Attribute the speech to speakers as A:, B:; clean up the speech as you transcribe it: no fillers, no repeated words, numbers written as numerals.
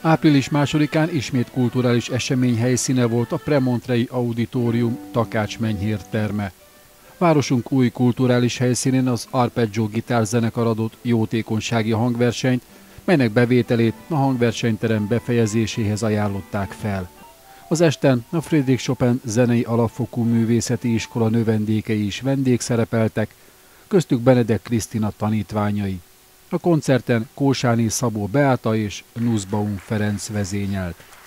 A: Április 2-án ismét kulturális esemény helyszíne volt a Premontrei Auditorium Takács-Menyhér terme. Városunk új kulturális helyszínén az Arpeggio gitárzenekar adott jótékonysági hangversenyt, melynek bevételét a hangversenyterem befejezéséhez ajánlották fel. Az esten a Friedrich Chopin Zenei Alapfokú Művészeti Iskola növendékei is vendégszerepeltek, köztük Benedek Krisztina tanítványai. A koncerten Kósáné Szabó Beáta és Nussbaum Ferenc vezényelt.